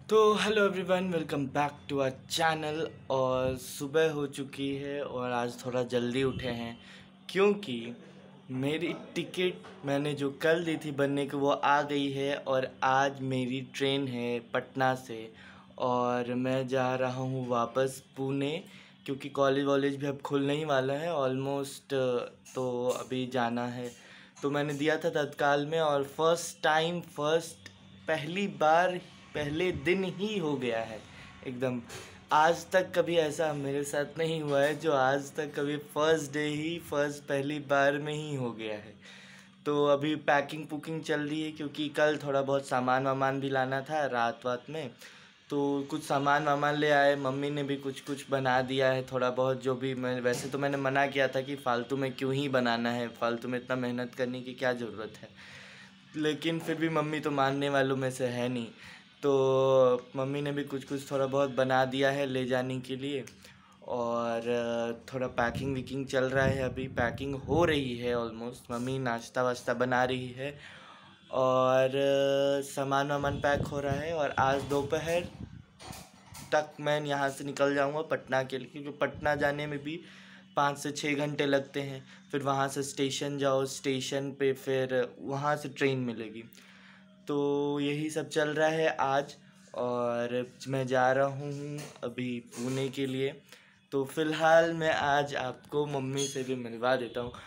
तो hello everyone, welcome back to our channel. और सुबह हो चुकी है और आज थोड़ा जल्दी उठे हैं क्योंकि मेरी टिकट मैंने जो कल दी थी बनने की वो आ गई है और आज मेरी ट्रेन है पटना से और मैं जा रहा हूँ वापस पुणे क्योंकि कॉलेज वॉलेज भी अब खुलने ही वाला है ऑलमोस्ट। तो अभी जाना है। तो मैंने दिया था तत्काल में और फर्स्ट पहली बार पहले दिन ही हो गया है एकदम। आज तक कभी ऐसा मेरे साथ नहीं हुआ है जो आज तक कभी फर्स्ट डे ही पहली बार में ही हो गया है। तो अभी पैकिंग पुकिंग चल रही है क्योंकि कल थोड़ा बहुत सामान वामान भी लाना था रात में। तो कुछ सामान वामान ले आए, मम्मी ने भी कुछ कुछ बना दिया है थोड़ा बहुत। जो भी मैं वैसे तो मैंने मना किया था कि फ़ालतू में क्यों ही बनाना है, फ़ालतू में इतना मेहनत करने की क्या ज़रूरत है, लेकिन फिर भी मम्मी तो मानने वालों में से है नहीं। तो मम्मी ने भी कुछ कुछ थोड़ा बहुत बना दिया है ले जाने के लिए। और थोड़ा पैकिंग विकिंग चल रहा है, अभी पैकिंग हो रही है ऑलमोस्ट। मम्मी नाश्ता वाश्ता बना रही है और सामान वामान पैक हो रहा है। और आज दोपहर तक मैं यहाँ से निकल जाऊँगा पटना के लिए, क्योंकि पटना जाने में भी 5 से 6 घंटे लगते हैं। फिर वहाँ से स्टेशन जाओ, स्टेशन पे फिर वहाँ से ट्रेन मिलेगी। तो यही सब चल रहा है आज। और मैं जा रहा हूँ अभी पुणे के लिए। तो फ़िलहाल मैं आज आपको मम्मी से भी मिलवा देता हूँ।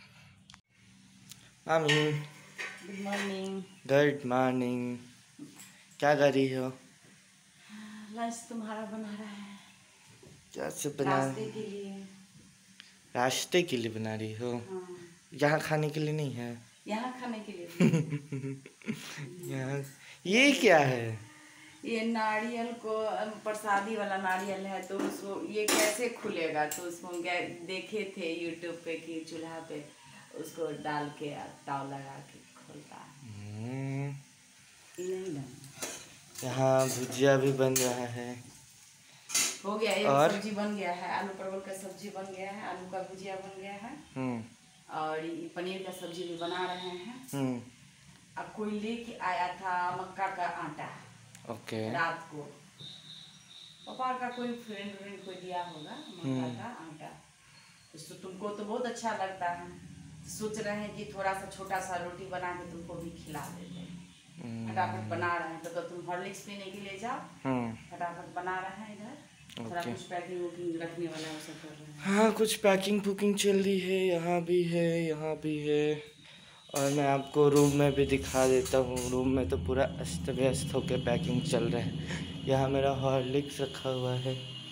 Mummy, good morning. Good morning. क्या कर रही हो? लंच तुम्हारा बना रहा है क्या से बना? रास्ते के लिए। रास्ते के लिए बना रही हो? हाँ, यहाँ खाने के लिए नहीं है? यहाँ खाने के लिए। यहाँ ये क्या है? ये नारियल को प्रसादी वाला नारियल है, तो उसको ये कैसे खुलेगा, तो उसको देखे थे यूट्यूब पे कि चूल्हा पे उसको डाल के ताव लगा के खोलता है। नहीं ना, यहाँ भुजिया भी बन रहा है। हो गया। एक और सब्जी बन गया है, आलू परवल का सब्जी बन गया है, आलू का भुजिया बन गया है और ये पनीर का सब्जी भी बना रहे हैं। अब कोई लेके आया था मक्का का आटा। ओके। रात को पापा का कोई फ्रेंड कोई दिया होगा मक्का का आटा। तो तुमको तो बहुत अच्छा लगता है, सोच रहे हैं कि थोड़ा सा छोटा सा रोटी बना के तुमको भी खिला देते हैं। फटाफट बना रहे हैं, तो तुम हॉर्लिक्स पीने के लिए जाओ। फटाफट बना रहे हैं इधर। थोड़ा कुछ पैकिंग वुकिंग रखने वाला वो सब कर रहे हैं। हाँ, कुछ पैकिंग पुकिंग चल रही है, यहाँ भी है यहाँ भी है। और मैं आपको रूम में भी दिखा देता हूँ। रूम में तो पूरा अस्त व्यस्त होकर पैकिंग चल रहा है। यहाँ मेरा हॉर्लिक्स रखा हुआ है।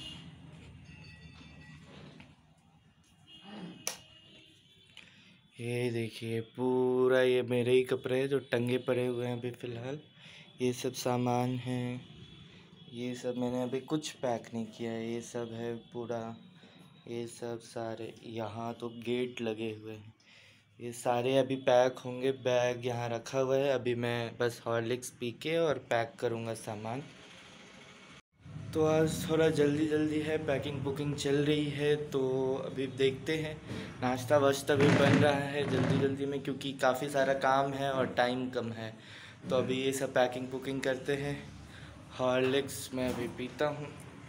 ये देखिए पूरा ये मेरे ही कपड़े हैं जो टंगे पड़े हुए हैं अभी फ़िलहाल। ये सब सामान है, ये सब मैंने अभी कुछ पैक नहीं किया है, ये सब है पूरा। ये सब सारे यहाँ तो गेट लगे हुए हैं, ये सारे अभी पैक होंगे। बैग यहाँ रखा हुआ है, अभी मैं बस हॉर्लिक्स पी के और पैक करूँगा सामान। तो आज थोड़ा जल्दी जल्दी है, पैकिंग बुकिंग चल रही है। तो अभी देखते हैं, नाश्ता वाश्ता भी बन रहा है जल्दी जल्दी में क्योंकि काफ़ी सारा काम है और टाइम कम है। तो अभी ये सब पैकिंग बुकिंग करते हैं। हॉर्लिक्स मैं अभी पीता हूँ।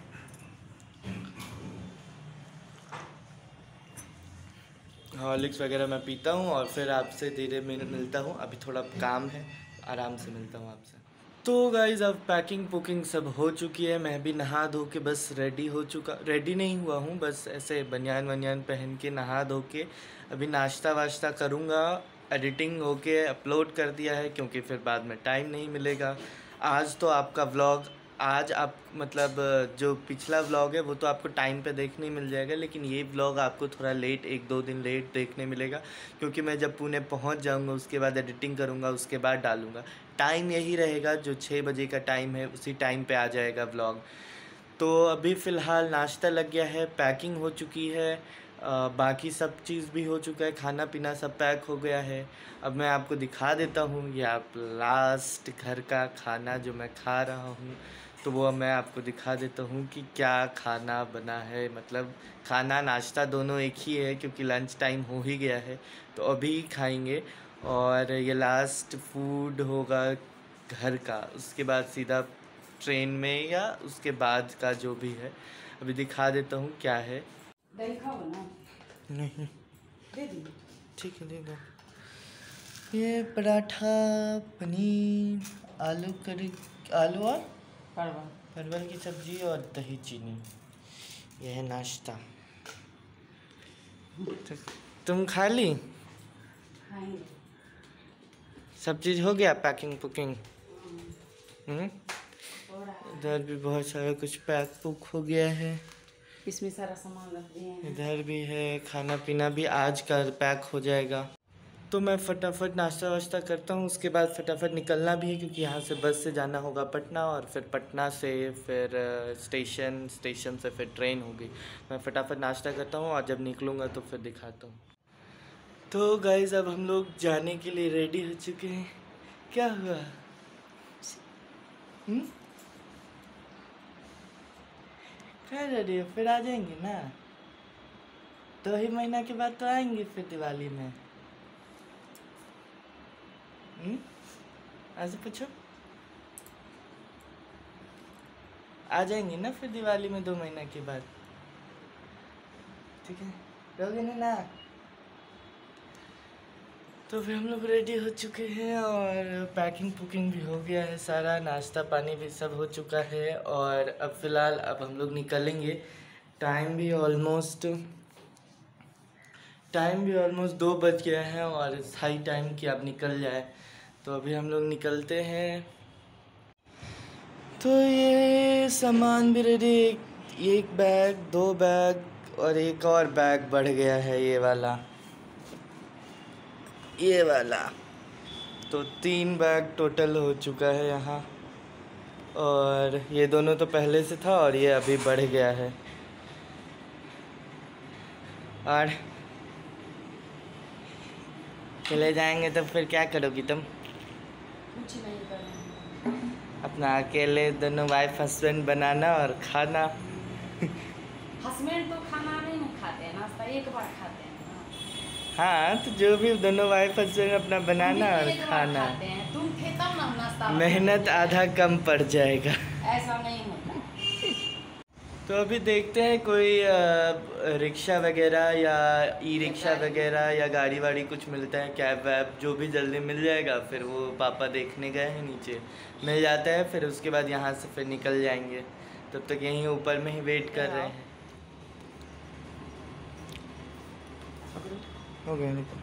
हॉर्लिक्स वगैरह मैं पीता हूँ और फिर आपसे धीरे मिलता हूँ। अभी थोड़ा काम है, आराम से मिलता हूँ आपसे। तो गाइज़ अब पैकिंग पुकिंग सब हो चुकी है, मैं भी नहा धो के बस रेडी नहीं हुआ हूँ, बस ऐसे बनियान वनियान पहन के नहा धो के अभी नाश्ता वाश्ता करूँगा। एडिटिंग होके अपलोड कर दिया है क्योंकि फिर बाद में टाइम नहीं मिलेगा। आज तो आपका व्लॉग आज आप मतलब जो पिछला व्लॉग है वो तो आपको टाइम पे देखने मिल जाएगा, लेकिन ये व्लॉग आपको थोड़ा लेट 1-2 दिन लेट देखने मिलेगा क्योंकि मैं जब पुणे पहुंच जाऊंगा उसके बाद एडिटिंग करूंगा, उसके बाद डालूंगा। टाइम यही रहेगा, जो 6 बजे का टाइम है उसी टाइम पे आ जाएगा व्लॉग। तो अभी फ़िलहाल नाश्ता लग गया है, पैकिंग हो चुकी है, बाकी सब चीज़ भी हो चुका है, खाना पीना सब पैक हो गया है। अब मैं आपको दिखा देता हूँ ये आप लास्ट घर का खाना जो मैं खा रहा हूँ। तो वो मैं आपको दिखा देता हूँ कि क्या खाना बना है। मतलब खाना नाश्ता दोनों एक ही है क्योंकि लंच टाइम हो ही गया है, तो अभी खाएंगे। और ये लास्ट फूड होगा घर का, उसके बाद सीधा ट्रेन में या उसके बाद का जो भी है। अभी दिखा देता हूँ क्या है। दही खाओ ना? नहीं दे दी। ठीक है, दे दो। ये पराठा, पनीर, आलू करी, आलू और परवल की सब्जी और दही चीनी। यह है नाश्ता। तुम खा ली? खाएंगे। सब चीज़ हो गया, पैकिंग पुकिंग? इधर भी बहुत सारा कुछ पैक पुक हो गया है। इसमें सारा सामान रख दिए हैं। इधर भी है, खाना पीना भी आज का पैक हो जाएगा। तो मैं फटाफट नाश्ता वाश्ता करता हूँ, उसके बाद फटाफट निकलना भी है क्योंकि यहाँ से बस से जाना होगा पटना, और फिर पटना से फिर स्टेशन से फिर ट्रेन होगी। मैं फटाफट नाश्ता करता हूँ और जब निकलूँगा तो फिर दिखाता हूँ। तो गाइस अब हम लोग जाने के लिए रेडी हो चुके हैं। क्या हुआ? क्या रेडी हो? फिर आ जाएंगे ना, 2 ही महीना के बाद तो आएंगे फिर दिवाली में। ऐसे पूछो, आ जाएंगे ना फिर दिवाली में 2 महीना के बाद? ठीक है, रहोगे ना? तो फिर हम लोग रेडी हो चुके हैं और पैकिंग पुकिंग भी हो गया है सारा, नाश्ता पानी भी सब हो चुका है। और अब फ़िलहाल अब हम लोग निकलेंगे। टाइम भी ऑलमोस्ट 2 बज गया है और हाई टाइम कि अब निकल जाए। तो अभी हम लोग निकलते हैं। तो ये सामान भी रेडी, एक बैग, 2 बैग और एक और बैग बढ़ गया है, ये वाला। तो 3 बैग टोटल हो चुका है यहाँ, और ये दोनों तो पहले से था और ये अभी बढ़ गया है। और चले जाएंगे तो फिर क्या करोगी तुम? कुछ नहीं करेंगे, अपना अकेले दोनों वाइफ हस्बैंड बनाना और खाना। हस्बैंड तो खाना नहीं खाते हैं, नाश्ता एक बार खाते हैं ना। हाँ, तो जो भी दोनों वाइफ हस्बैंड अपना बनाना और खाना। तुम थे तब ना नाश्ता। मेहनत आधा कम पड़ जाएगा। ऐसा नहीं होता। तो अभी देखते हैं कोई रिक्शा वगैरह या ई रिक्शा वगैरह या गाड़ी वाड़ी कुछ मिलता है, कैब वैब, जो भी जल्दी मिल जाएगा। फिर वो पापा देखने गए हैं नीचे, मिल जाता है फिर उसके बाद यहाँ से फिर निकल जाएंगे। तब तक यहीं ऊपर में ही वेट कर रहे हैं। हो गया निकल।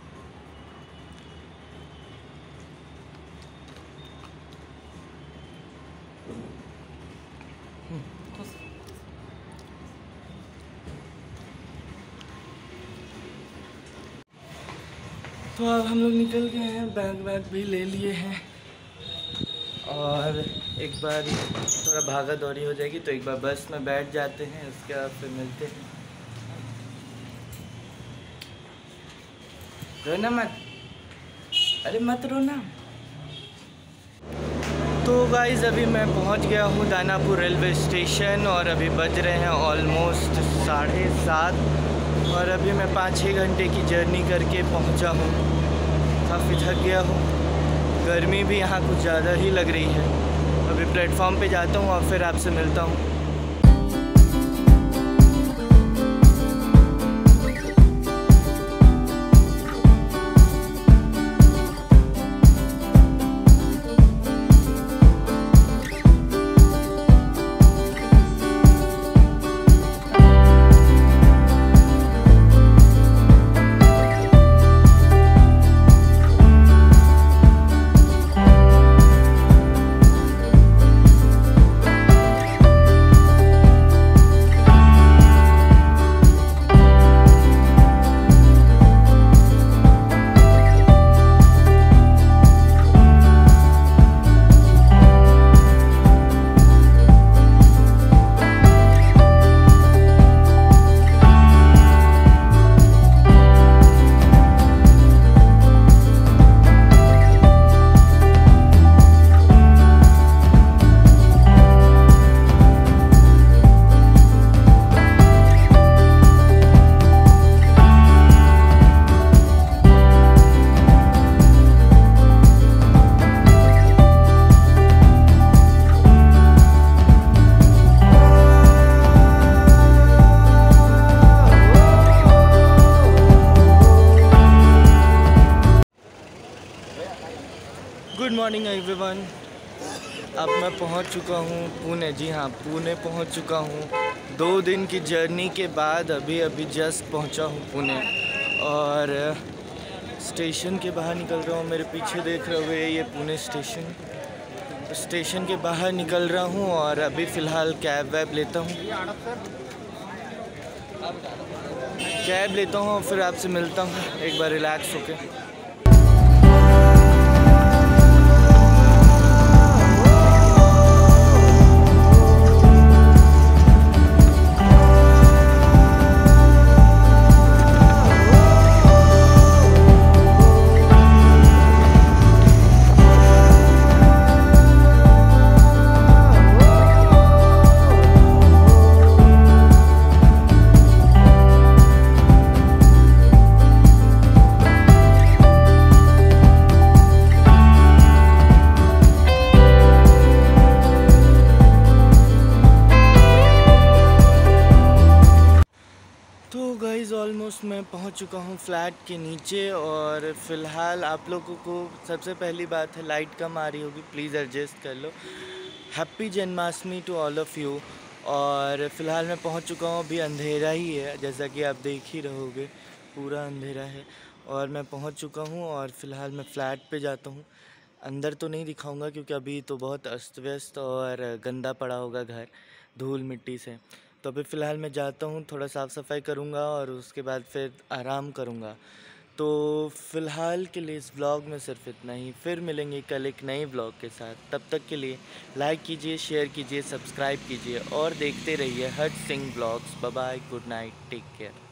तो अब हम लोग निकल गए हैं, बैग वैग भी ले लिए हैं और एक बार थोड़ा भागा दौड़ी हो जाएगी तो एक बार बस में बैठ जाते हैं, उसके बाद फिर मिलते हैं। रोना मत, अरे मत रोना। तो गाइस अभी मैं पहुंच गया हूं दानापुर रेलवे स्टेशन और अभी बज रहे हैं ऑलमोस्ट 7:30 और अभी मैं 5-6 घंटे की जर्नी करके पहुंचा हूं। काफ़ी थक गया हूं, गर्मी भी यहाँ कुछ ज़्यादा ही लग रही है। अभी प्लेटफॉर्म पे जाता हूँ और फिर आपसे मिलता हूँ। Morning everyone. अब मैं पहुंच चुका हूं पुणे। जी हाँ, पुणे पहुंच चुका हूं। 2 दिन की जर्नी के बाद अभी जस्ट पहुंचा हूं पुणे और स्टेशन के बाहर निकल रहा हूं। मेरे पीछे देख रहे हुए ये पुणे स्टेशन के बाहर निकल रहा हूं और अभी फ़िलहाल कैब लेता हूं। कैब लेता हूं और फिर आपसे मिलता हूं एक बार रिलैक्स होके। तो गाइज़ ऑलमोस्ट मैं पहुंच चुका हूं फ्लैट के नीचे और फ़िलहाल आप लोगों को सबसे पहली बात है लाइट कम आ रही होगी, प्लीज़ एडजस्ट कर लो। Happy Janmashtami to all of you. और फ़िलहाल मैं पहुंच चुका हूं, अभी अंधेरा ही है जैसा कि आप देख ही रहोगे, पूरा अंधेरा है और मैं पहुंच चुका हूं और फ़िलहाल मैं फ़्लैट पे जाता हूं। अंदर तो नहीं दिखाऊंगा क्योंकि अभी तो बहुत अस्त व्यस्त और गंदा पड़ा होगा घर धूल मिट्टी से। तो अभी फ़िलहाल मैं जाता हूँ, थोड़ा साफ़ सफाई करूँगा और उसके बाद फिर आराम करूँगा। तो फ़िलहाल के लिए इस व्लॉग में सिर्फ इतना ही। फिर मिलेंगे कल एक नए व्लॉग के साथ। तब तक के लिए लाइक कीजिए, शेयर कीजिए, सब्सक्राइब कीजिए और देखते रहिए Harsh Singh vlogs. Bye bye, good night, take care.